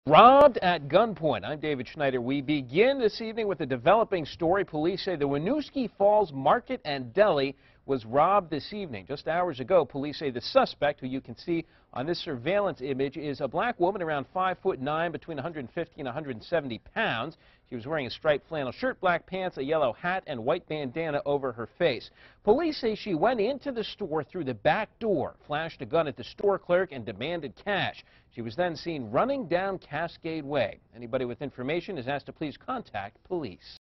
Robbed at gunpoint. I'm David Schneider. We begin this evening with a developing story. Police say the Winooski Falls Market and Deli was robbed this evening. Just hours ago, police say the suspect, who you can see on this surveillance image, is a black woman around 5'9", between 150 and 170 pounds. She was wearing a striped flannel shirt, black pants, a yellow hat, and white bandana over her face. Police say she went into the store through the back door, flashed a gun at the store clerk, and demanded cash. She was then seen running down Cascade Way. Anybody with information is asked to please contact police.